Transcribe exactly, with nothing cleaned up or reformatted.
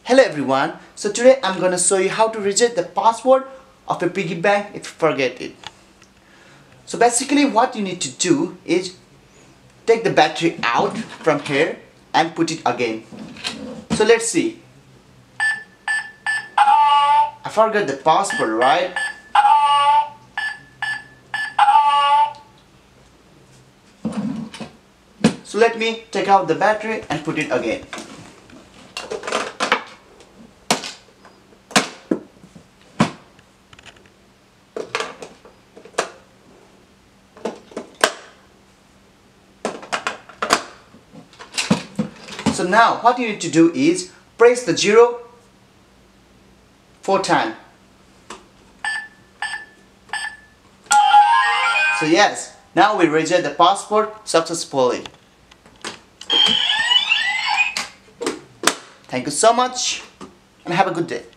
Hello everyone, so today I'm gonna show you how to reset the password of a piggy bank if you forget it. So basically what you need to do is take the battery out from here and put it again. So let's see. I forgot the password, right? So let me take out the battery and put it again. So now what you need to do is press the zero four times. So yes, now we reset the password successfully. Thank you so much and have a good day.